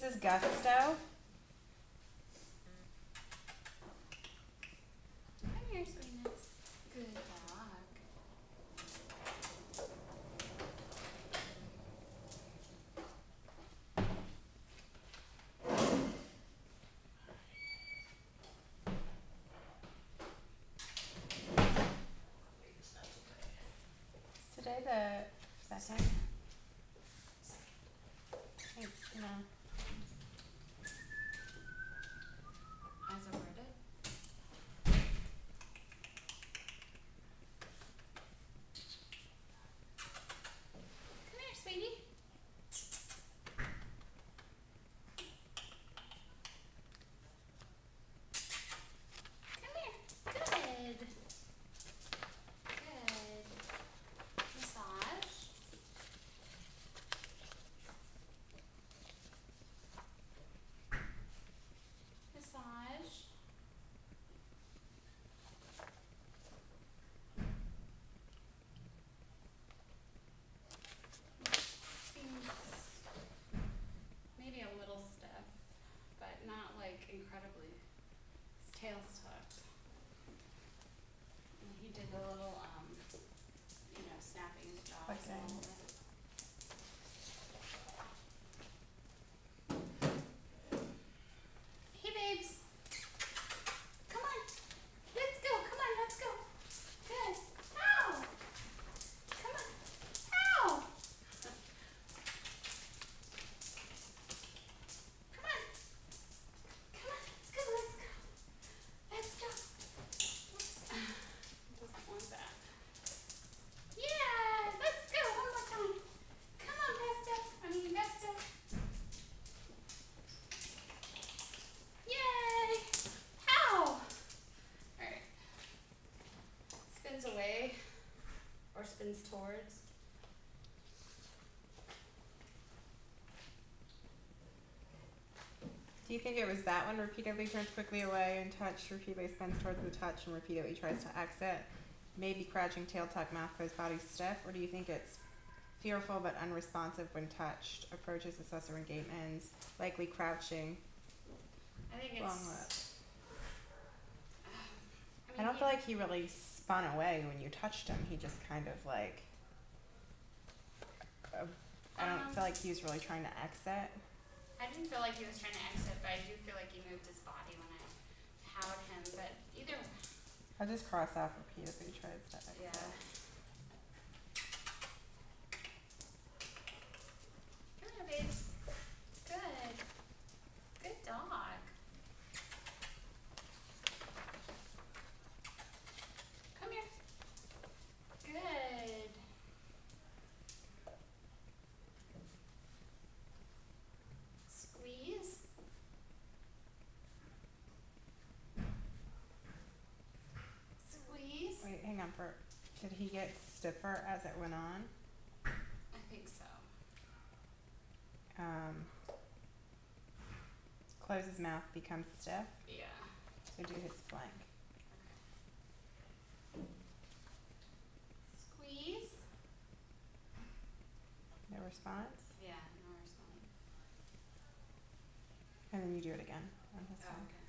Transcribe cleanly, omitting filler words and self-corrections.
is Gusto. Come here, sweetness. Good dog. Is today the second? It's gonna. As a worded. Come here, sweetie. Come here. Good. Good. Massage. Massage. Seems maybe a little stiff, but not like incredibly. His tail's tucked. And he did a little, snapping his jaw Okay. a little bit. Hey babes. Come on. Let's go. Come on, let's go. Good. Ow. Come on. Ow. Come on. Come on, let's go, let's go. Let's go. Oops. Doesn't want that. Yeah, let's go one more time. Come on, Gusto. Yay. Ow. Alright. Spins away or spins towards. Do you think it was that one repeatedly turns quickly away and touch, repeatedly spins towards the touch and repeatedly tries to exit? Maybe crouching, tail tuck, mouth closed, body stiff? Or do you think it's fearful but unresponsive when touched, approaches assessor when game ends, likely crouching, I think long it's lips? I I mean, don't feel like he really spun away when you touched him. He just kind of like. I don't feel like he was really trying to exit. I didn't feel like he was trying to exit, but I do feel like he moved his body when I howled him. But either I'll just cross off repeatedly tries to exit. yeah. Come here, babes. Good. Good dog. Come here. Good. Squeeze. Squeeze. Wait, hang on. Did he get stiffer as it went on? I think so. Close his mouth, becomes stiff. Yeah. So do his flank. Squeeze. No response. Yeah, no response. And then you do it again on his Oh, flank. okay.